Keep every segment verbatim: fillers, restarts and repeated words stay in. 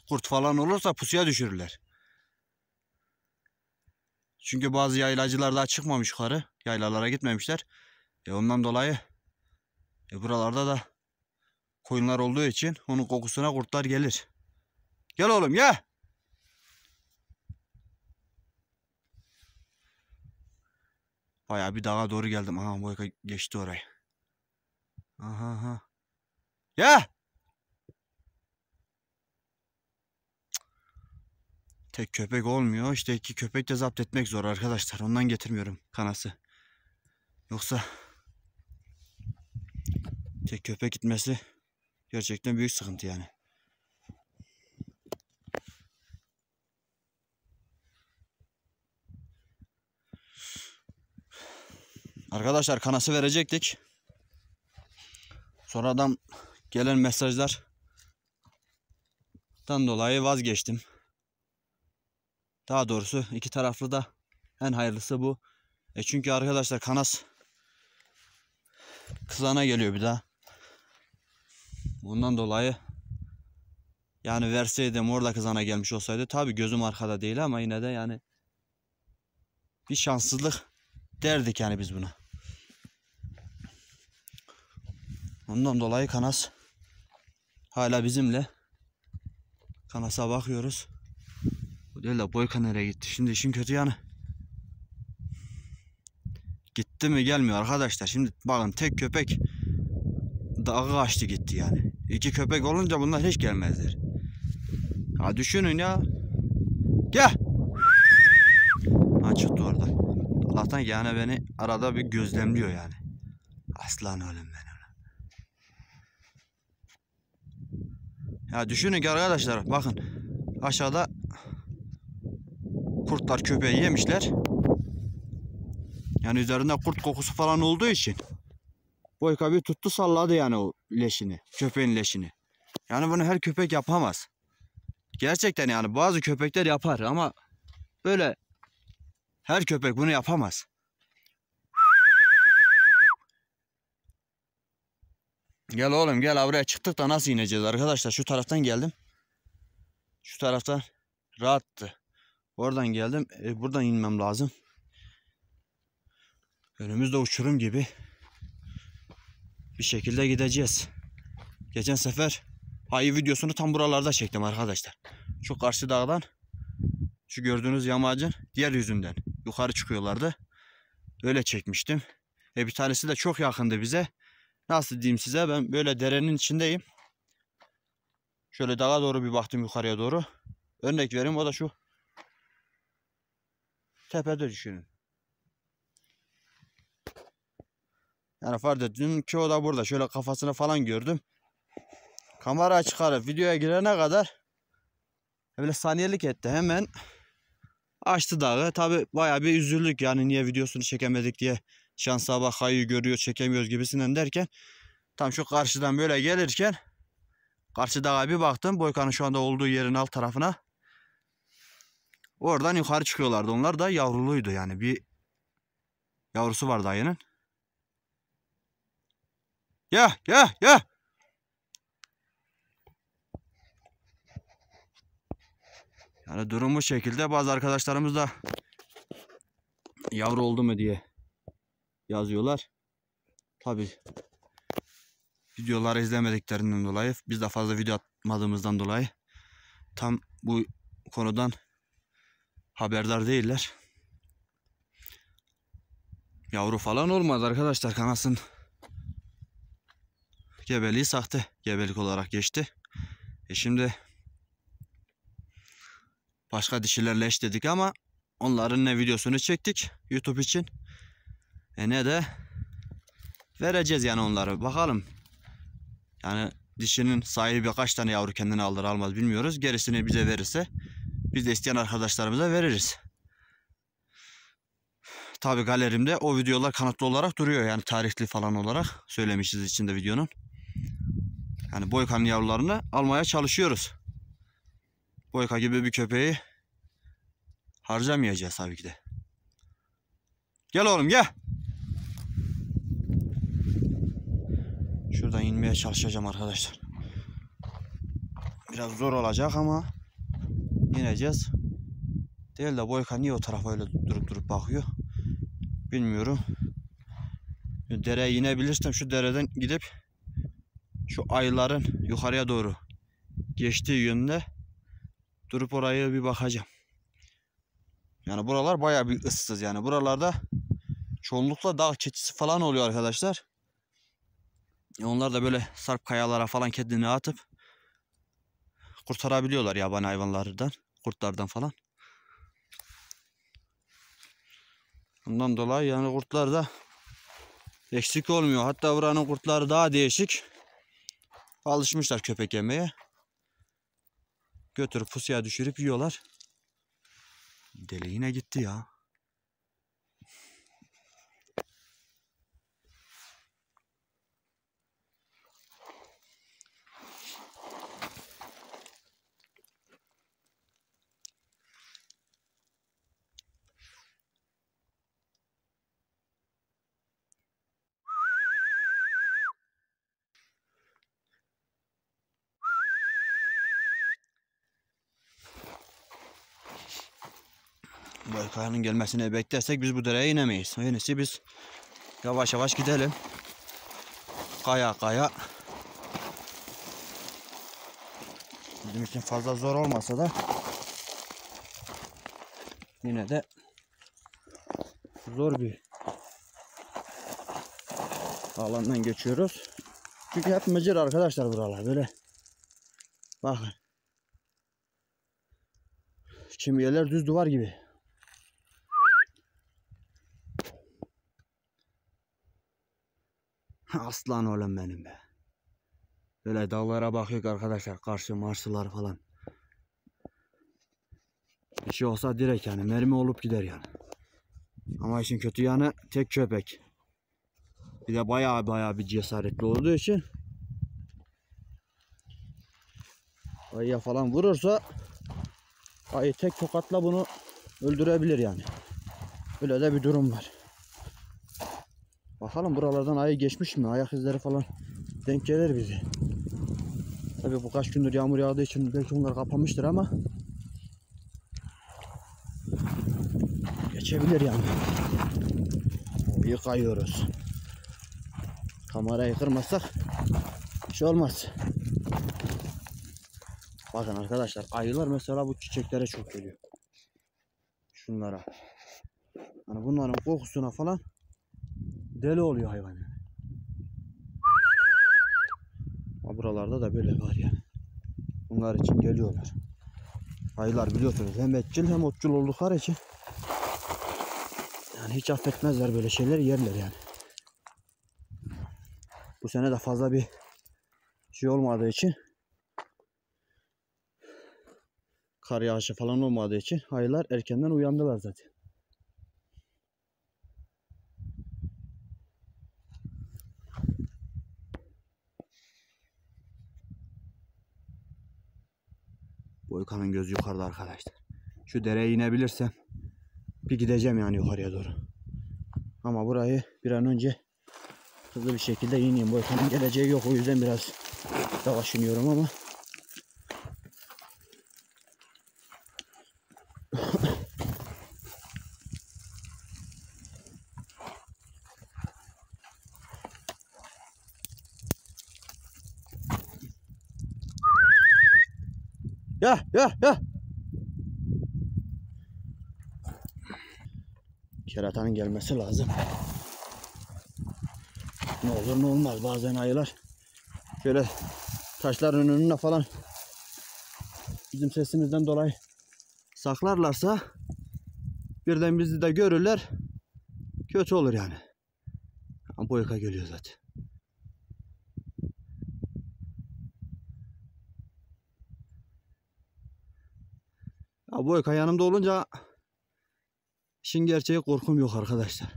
kurt falan olursa pusuya düşürürler. Çünkü bazı yaylacılar daha çıkmamış yukarı. Yaylalara gitmemişler. E ondan dolayı e buralarda da koyunlar olduğu için onun kokusuna kurtlar gelir. Gel oğlum gel. Bayağı bir dağa doğru geldim. Aha Boyka geçti orayı. Aha aha. Gel. Tek köpek olmuyor. İşte iki köpek de zapt etmek zor arkadaşlar. Ondan getirmiyorum kanası. Yoksa tek köpek gitmesi gerçekten büyük sıkıntı yani. Arkadaşlar kanası verecektik. Sonradan gelen mesajlardan dolayı vazgeçtim. Daha doğrusu iki taraflı da en hayırlısı bu. E çünkü arkadaşlar kanas kızana geliyor bir daha. Bundan dolayı yani verseydim orada kızana gelmiş olsaydı, tabi gözüm arkada değil ama yine de yani bir şanssızlık derdik yani biz buna. Ondan dolayı kanas hala bizimle. Kanasa bakıyoruz. Bu değil de Boyka nereye gitti? Şimdi işin kötü yanı. Gitti mi gelmiyor arkadaşlar. Şimdi bakın tek köpek dağı kaçtı gitti yani. İki köpek olunca bunlar hiç gelmezler. Ha düşünün ya. Gel. Ha çıktı orada. Allah'tan yani beni arada bir gözlemliyor yani. Aslan oğlum ben ona. Ya düşünün ki arkadaşlar bakın. Aşağıda kurtlar köpeği yemişler. Yani üzerinde kurt kokusu falan olduğu için Boyka bir tuttu salladı yani o leşini. Köpeğin leşini. Yani bunu her köpek yapamaz. Gerçekten yani bazı köpekler yapar ama böyle her köpek bunu yapamaz. Gel oğlum gel, buraya çıktık da nasıl ineceğiz arkadaşlar? Şu taraftan geldim. Şu taraftan rahattı. Oradan geldim. E, buradan inmem lazım. Önümüzde uçurum gibi bir şekilde gideceğiz. Geçen sefer ayı videosunu tam buralarda çektim arkadaşlar. Şu karşı dağdan, şu gördüğünüz yamacın diğer yüzünden yukarı çıkıyorlardı. Öyle çekmiştim. E bir tanesi de çok yakındı bize. Nasıl diyeyim size, ben böyle derenin içindeyim. Şöyle dağa doğru bir baktım, yukarıya doğru. Örnek vereyim, o da şu tepede düşünün. Yani fark ettim ki o da burada. Şöyle kafasını falan gördüm. Kamera çıkarıp videoya girene kadar böyle saniyelik etti. Hemen açtı dağı. Tabi bayağı bir üzüldük yani, niye videosunu çekemedik diye. Şansa bak, ayıyı görüyor çekemiyoruz gibisinden derken, tam şu karşıdan böyle gelirken karşı dağa bir baktım. Boykanın şu anda olduğu yerin alt tarafına. Oradan yukarı çıkıyorlardı. Onlar da yavruluydu yani, bir yavrusu vardı ayının. Ya ya ya. Yani durum bu şekilde. Bazı arkadaşlarımız da yavru oldu mu diye yazıyorlar. Tabi videoları izlemediklerinden dolayı, biz de fazla video atmadığımızdan dolayı tam bu konudan haberdar değiller. Yavru falan olmaz arkadaşlar. Kanasın gebeliği sahte gebelik olarak geçti. E şimdi başka dişilerle eşledik ama onların ne videosunu çektik YouTube için, e ne de vereceğiz yani onları. Bakalım. Yani dişinin sahibi kaç tane yavru kendine alır almaz bilmiyoruz. Gerisini bize verirse biz de isteyen arkadaşlarımıza veririz. Tabi galerimde o videolar kanıtlı olarak duruyor. Yani tarihli falan olarak söylemişiz içinde videonun. Yani Boyka'nın yavrularını almaya çalışıyoruz. Boyka gibi bir köpeği harcamayacağız tabii ki de. Gel oğlum gel. Şuradan inmeye çalışacağım arkadaşlar. Biraz zor olacak ama ineceğiz. Değil de Boyka niye o tarafa öyle durup durup bakıyor bilmiyorum. Dereye inebilirsem şu dereden gidip şu ayıların yukarıya doğru geçtiği yönde durup oraya bir bakacağım. Yani buralar bayağı bir ıssız yani. Buralarda çoğunlukla dağ keçisi falan oluyor arkadaşlar. Onlar da böyle sarp kayalara falan kendini atıp kurtarabiliyorlar yabani hayvanlardan, kurtlardan falan. Bundan dolayı yani kurtlar da eksik olmuyor. Hatta buranın kurtları daha değişik. Alışmışlar köpek yemeye. Götürüp pusuya düşürüp yiyorlar. Deli yine gitti ya. Boyka'nın gelmesini beklersek biz bu dereye inemeyiz. En iyisi biz yavaş yavaş gidelim. Kaya kaya. Bizim için fazla zor olmasa da yine de zor bir alandan geçiyoruz. Çünkü hep mıcır arkadaşlar buralar böyle. Bakın. Kimi yerler düz duvar gibi. Aslan oğlum benim be. Böyle dağlara bakıyor arkadaşlar. Karşı marsılar falan. Bir şey olsa direkt yani mermi olup gider yani. Ama işin kötü yanı tek köpek. Bir de bayağı bayağı bir cesaretli olduğu için ayıya falan vurursa ayı tek tokatla bunu öldürebilir yani. Öyle de bir durum var. Bakalım buralardan ayı geçmiş mi? Ayak izleri falan denk gelir bize. Tabii bu kaç gündür yağmur yağdığı için belki onlar kapanmıştır ama geçebilir yani. Yıkayıyoruz. Kamerayı kırmazsak bir şey olmaz. Bakın arkadaşlar ayılar mesela bu çiçeklere çok geliyor. Şunlara. Yani bunların kokusuna falan deli oluyor hayvan yani. Ama buralarda da böyle var yani. Bunlar için geliyorlar. Ayılar biliyorsunuz hem etçil hem otçul oldukları için yani hiç affetmezler, böyle şeyler yerler yani. Bu sene de fazla bir şey olmadığı için, kar yağışı falan olmadığı için ayılar erkenden uyandılar zaten. Boyka'nın gözü yukarıda arkadaşlar. Şu dereye inebilirsem bir gideceğim yani yukarıya doğru. Ama burayı bir an önce hızlı bir şekilde ineyim. Boyka'nın geleceği yok, o yüzden biraz yavaş iniyorum ama ya ya ya keratanın gelmesi lazım. Ne olur ne olmaz, bazen ayılar şöyle taşların önüne falan bizim sesimizden dolayı saklarlarsa birden bizi de görürler, kötü olur yani. Boyka geliyor zaten. Ya Boyka yanımda olunca işin gerçeği korkum yok arkadaşlar.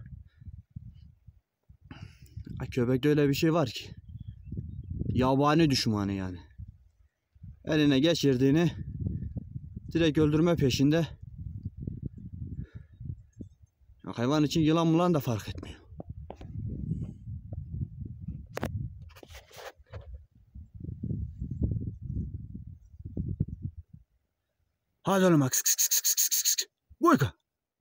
Köpekte öyle bir şey var ki, yabani düşmanı yani. Eline geçirdiğini direkt öldürme peşinde. Hayvan için yılan mulan da fark etmiyor. Hadi oğlum bak. Boyka.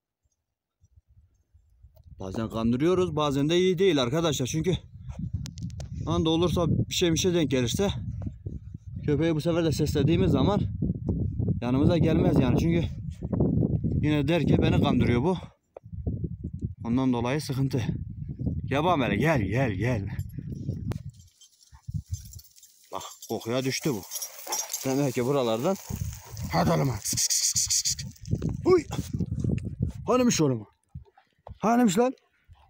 Bazen kandırıyoruz, bazen de iyi değil arkadaşlar. Çünkü anda olursa bir şey bir şey denk gelirse köpeği bu sefer de seslediğimiz zaman yanımıza gelmez yani. Çünkü yine der ki beni kandırıyor bu. Ondan dolayı sıkıntı. Yabam hele gel gel gel. Bak kokuya düştü bu. Demek ki buralardan. Hadi oğlum. Uy. Hanımış oğlum. Hanımış lan.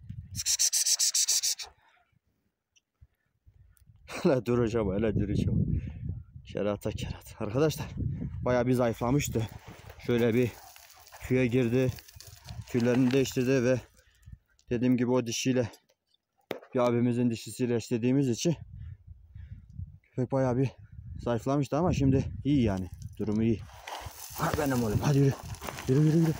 Hele duracağım hele duracağım. Kerata kerata. Arkadaşlar bayağı bir zayıflamıştı. Şöyle bir tüye girdi. Tüylerini değiştirdi ve dediğim gibi o dişiyle bir abimizin dişisiyle eşlediğimiz için köpek bayağı bir zayıflamıştı ama şimdi iyi yani. Durumu iyi. Ha benim oğlum. Hadi yürü. Yürü yürü yürü.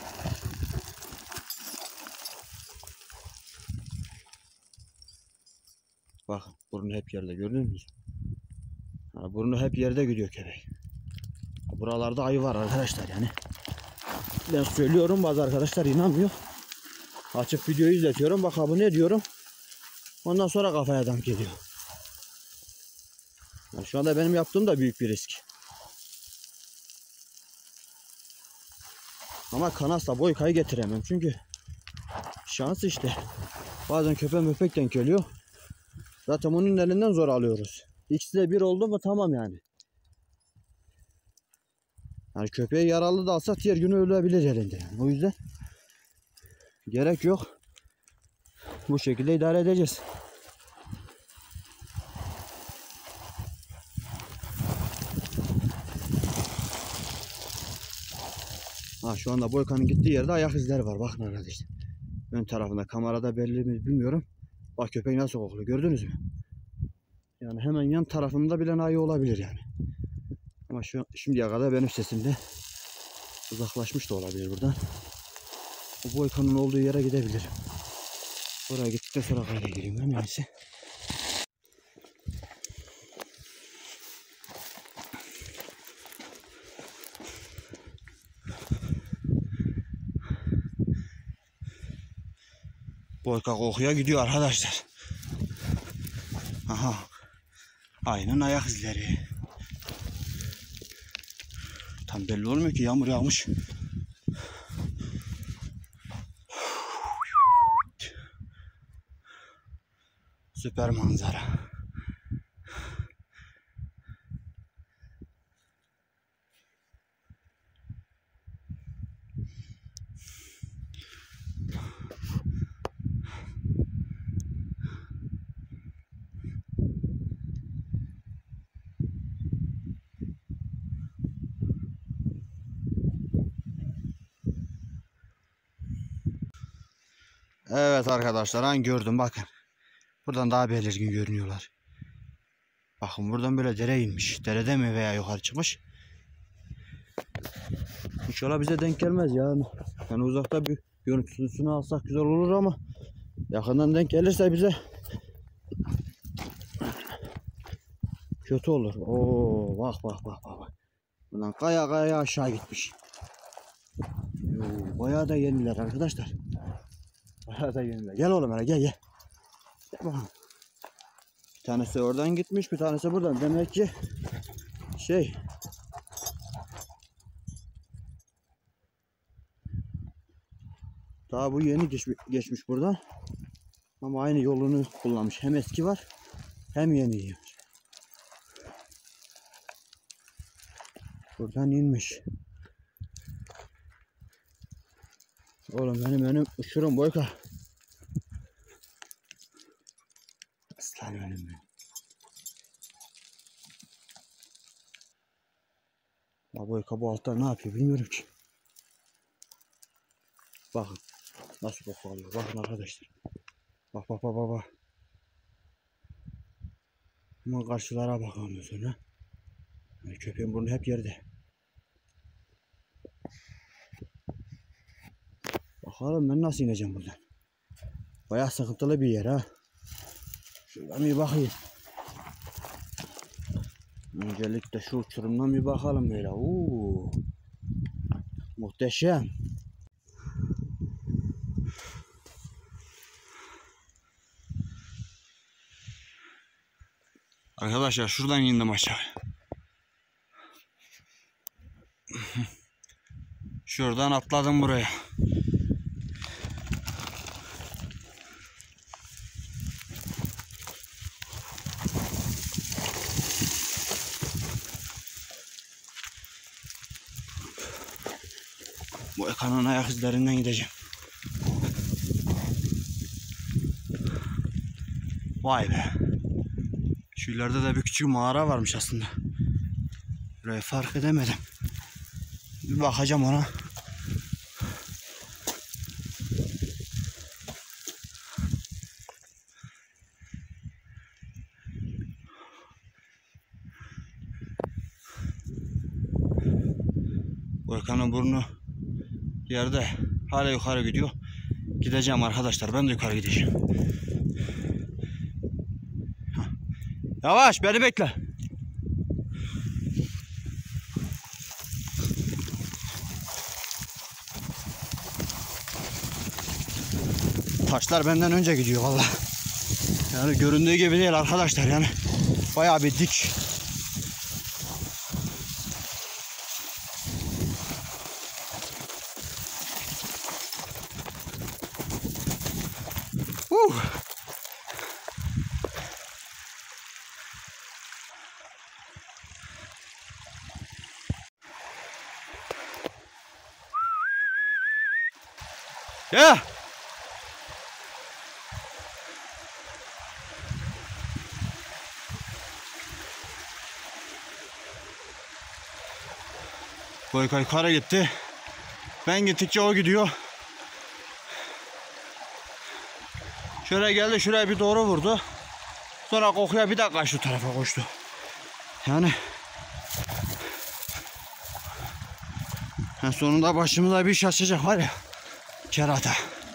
Bakın burnu hep yerde gördünüz mü? Yani burnu hep yerde gidiyor köpek. Buralarda ayı var arkadaşlar yani. Ben söylüyorum bazı arkadaşlar inanmıyor. Açıp videoyu izletiyorum. Bak abi ne diyorum. Ondan sonra kafaya dank geliyor. Yani şu anda benim yaptığım da büyük bir risk. Ama kanasla boykayı getiremem. Çünkü şans işte. Bazen köpek möpek denk geliyor. Zaten onun elinden zor alıyoruz. İkisi de bir oldu mu tamam yani. Yani köpeği yaralı da alsak diğer günü ölebilir elinde. Yani. O yüzden gerek yok. Bu şekilde idare edeceğiz. Ha şu anda Boyka'nın gittiği yerde ayak izleri var. Bakın arkadaşlar. Ön tarafında kamerada belli mi bilmiyorum. Bak köpek nasıl kokluyor gördünüz mü? Yani hemen yan tarafında bile ayı olabilir yani. Ama şu şimdiye kadar benim sesimde uzaklaşmış da olabilir buradan. Bu Boyka'nın olduğu yere gidebilirim. Oraya gittikten sonra kayda gireyim ben neyse. Boyka kokuya gidiyor arkadaşlar. Aha. Aynen ayak izleri. Tam belli olmuyor ki yağmur yağmış. Süper manzara. Evet arkadaşlar an gördüm bakın. Buradan daha belirgin görünüyorlar. Bakın buradan böyle dere inmiş. Derede mi veya yukarı çıkmış. İnşallah bize denk gelmez ya. Yani uzakta bir görüntüsünü alsak güzel olur ama yakından denk gelirse bize kötü olur. Oo bak bak bak bak. Bundan kaya kaya aşağı gitmiş. Oo, bayağı da yeniler arkadaşlar. Bayağı da yeniler. Gel oğlum hele gel gel. Gel bakalım. Bir tanesi oradan gitmiş, bir tanesi buradan. Demek ki şey daha bu yeni geçmiş, geçmiş buradan. Ama aynı yolunu kullanmış. Hem eski var hem yeni. Buradan inmiş. Oğlum benim önüm uçurum Boyka. Aslan önüm benim. Ya Boyka bu altta ne yapıyor bilmiyorum ki. Bakın nasıl koku alıyor. Bakın arkadaşlar. Bak bak bak bak bak. Ama karşılara bakalım sonra. Yani köpeğin burnu hep yerde. Bakalım ben nasıl ineceğim buradan. Bayağı sıkıntılı bir yer ha. Şuradan bir bakayım. Öncelikle şu uçurumdan bir bakalım böyle. Oo. Muhteşem. Arkadaşlar şuradan indim aşağı. Şuradan atladım buraya. Bu Ekan'ın ayak izlerinden gideceğim. Vay be. Şu ileride de bir küçük mağara varmış aslında. Burayı fark edemedim. Bir bakacağım ona. Volkanın burnu yerde, hala yukarı gidiyor. Gideceğim arkadaşlar, ben de yukarı gideceğim. Yavaş, beni bekle. Taşlar benden önce gidiyor vallahi. Yani göründüğü gibi değil arkadaşlar, yani bayağı bir dik. Uh. Ya. Boykay yukarı gitti. Ben gittikçe o gidiyor. Şöyle geldi, şuraya bir doğru vurdu. Sonra kokuya bir dakika şu tarafa koştu. Yani en sonunda başımıza bir iş açacak var ya. Kerata.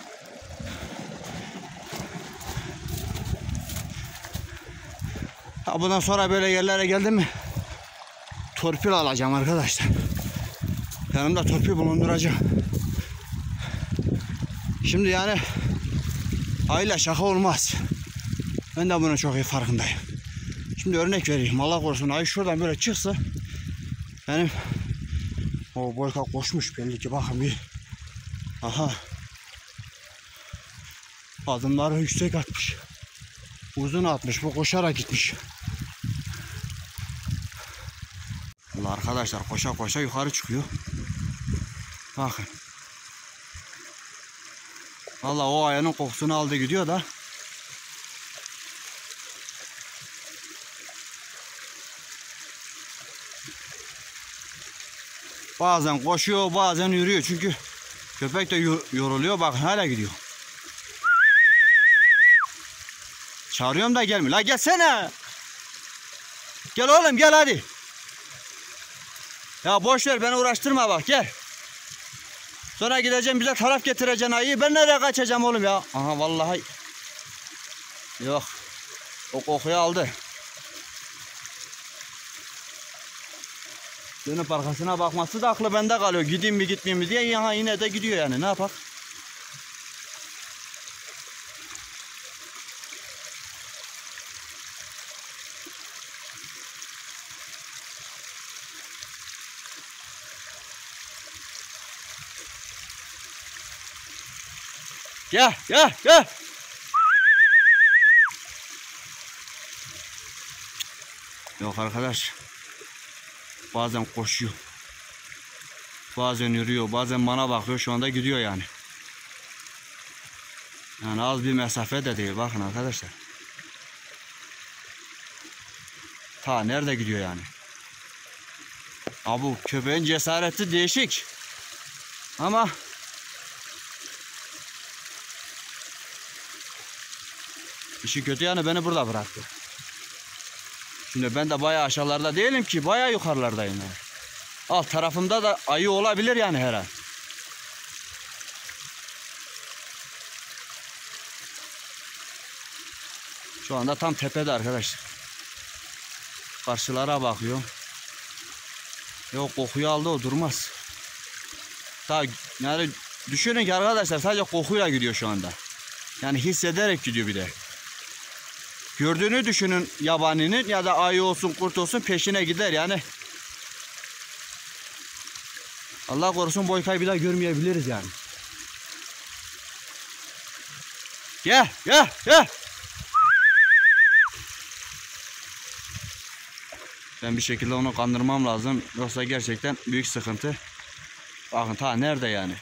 Ha, bundan sonra böyle yerlere geldim mi torpil alacağım arkadaşlar. Yanımda torpil bulunduracağım. Şimdi yani ayla şaka olmaz. Ben de bunun çok iyi farkındayım. Şimdi örnek vereyim. Allah korusun ay şuradan böyle çıksa benim o Boyka koşmuş belli ki, bakın bir. Aha. Adımları yüksek atmış. Uzun atmış. Bu koşarak gitmiş. Allah arkadaşlar koşa koşa yukarı çıkıyor. Bakın. Vallahi o ayağının kokusunu aldı gidiyor da. Bazen koşuyor, bazen yürüyor. Çünkü köpek de yoruluyor. Bakın hala gidiyor. Çağırıyorum da gelmiyor. La gelsene. Gel oğlum, gel hadi. Ya boş ver, beni uğraştırma bak, gel. Sonra gideceğim, bize taraf getireceksin ayı. Ben nereye kaçacağım oğlum ya? Aha vallahi. Yok. O kokuyu aldı. Dönüp arkasına bakması da aklı bende kalıyor. Gideyim mi gitmeyeyim mi diye, ya yine de gidiyor yani, ne yapak? Gel gel gel. Yok arkadaş. Bazen koşuyor. Bazen yürüyor. Bazen bana bakıyor. Şu anda gidiyor yani. Yani az bir mesafe de değil. Bakın arkadaşlar. Ta nerede gidiyor yani. Abi bu köpeğin cesareti değişik. Ama işi kötü yani beni burada bıraktı. Şimdi ben de bayağı aşağılarda değilim ki, bayağı yukarılardayım yani. Alt tarafımda da ayı olabilir yani her an. Şu anda tam tepede arkadaşlar. Karşılara bakıyor. Yok kokuyu aldı, o durmaz. Daha yani düşünün ki arkadaşlar sadece kokuyla gidiyor şu anda. Yani hissederek gidiyor bir de. Gördüğünü düşünün yabaninin ya da ayı olsun kurt olsun peşine gider yani. Allah korusun Boyka'yı bir daha görmeyebiliriz yani. Gel gel gel. Ben bir şekilde onu kandırmam lazım. Yoksa gerçekten büyük sıkıntı. Bakın ta nerede yani.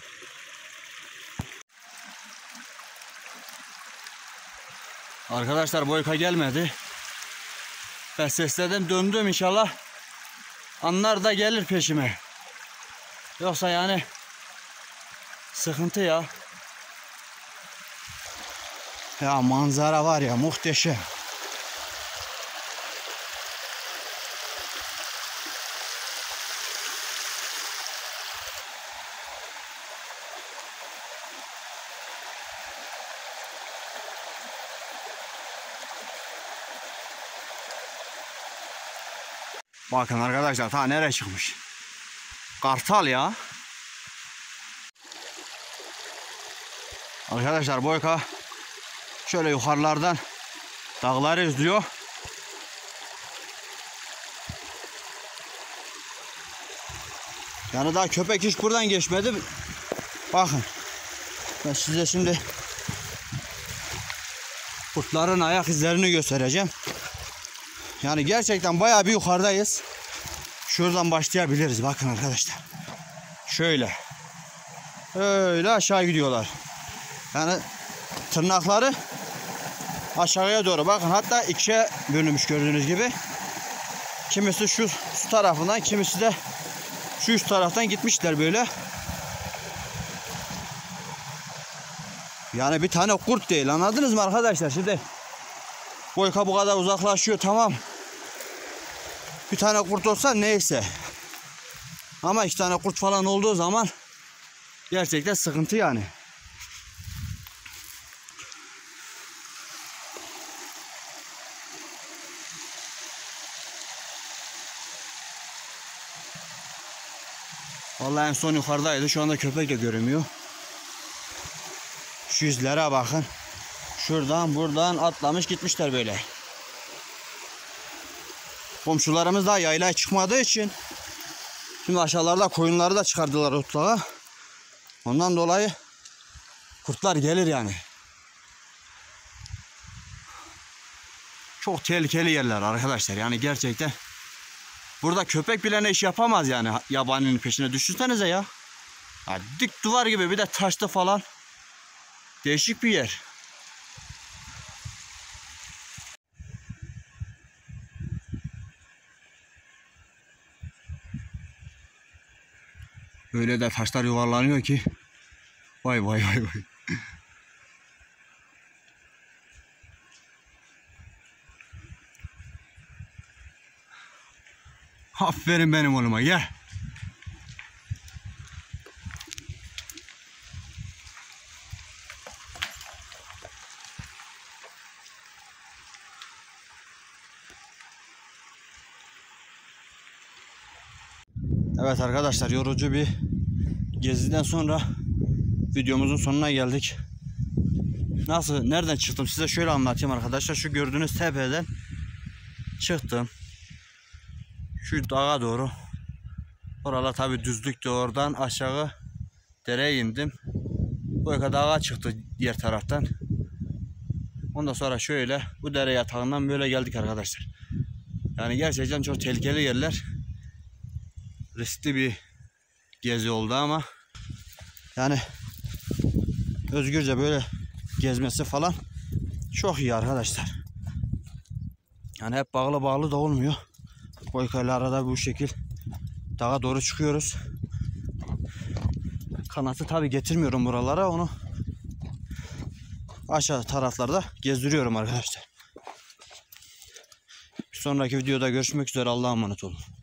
Arkadaşlar Boyka gelmedi. Ben sesledim döndüm inşallah. Anlar da gelir peşime. Yoksa yani sıkıntı ya. Ya manzara var ya muhteşem. Bakın arkadaşlar ta nereye çıkmış? Kartal ya. Arkadaşlar Boyka şöyle yukarılardan dağları izliyor. Yani daha köpek hiç buradan geçmedi. Bakın. Ben size şimdi kurtların ayak izlerini göstereceğim. Yani gerçekten bayağı bir yukarıdayız. Şuradan başlayabiliriz. Bakın arkadaşlar. Şöyle. Öyle aşağı gidiyorlar. Yani tırnakları aşağıya doğru. Bakın hatta ikiye bölünmüş gördüğünüz gibi. Kimisi şu su tarafından, kimisi de şu üst taraftan gitmişler böyle. Yani bir tane kurt değil, anladınız mı arkadaşlar? Şimdi Boyka bu kadar uzaklaşıyor, tamam. Bir tane kurt olsa neyse. Ama iki tane kurt falan olduğu zaman gerçekten sıkıntı yani. Vallahi en son yukarıdaydı. Şu anda köpek de görünmüyor. Şu yüzlere bakın. Şuradan buradan atlamış gitmişler böyle. Komşularımız daha yaylaya çıkmadığı için şimdi aşağılarda koyunları da çıkardılar otlağa. Ondan dolayı kurtlar gelir yani. Çok tehlikeli yerler arkadaşlar. Yani gerçekten burada köpek bile ne iş yapamaz yani yabaninin peşine. Düşünsenize ya. Ya dik duvar gibi bir de taşlı falan. Değişik bir yer. Böyle de taşlar yuvarlanıyor ki. Vay vay vay vay. Aferin benim oğluma, gel. Evet arkadaşlar, yorucu bir geziden sonra videomuzun sonuna geldik. Nasıl, nereden çıktım size şöyle anlatayım arkadaşlar. Şu gördüğünüz tepeden çıktım. Şu dağa doğru. Oralar tabi düzlüktü, oradan aşağı dereye indim. Boyka dağa çıktı diğer taraftan. Ondan sonra şöyle bu dere yatağından böyle geldik arkadaşlar. Yani gerçekten çok tehlikeli yerler. Riskli bir gezi oldu ama yani özgürce böyle gezmesi falan çok iyi arkadaşlar. Yani hep bağlı bağlı da olmuyor. Boyka ile arada bu şekil dağa doğru çıkıyoruz. Kanatı tabi getirmiyorum buralara, onu aşağı taraflarda gezdiriyorum arkadaşlar. Bir sonraki videoda görüşmek üzere, Allah'a emanet olun.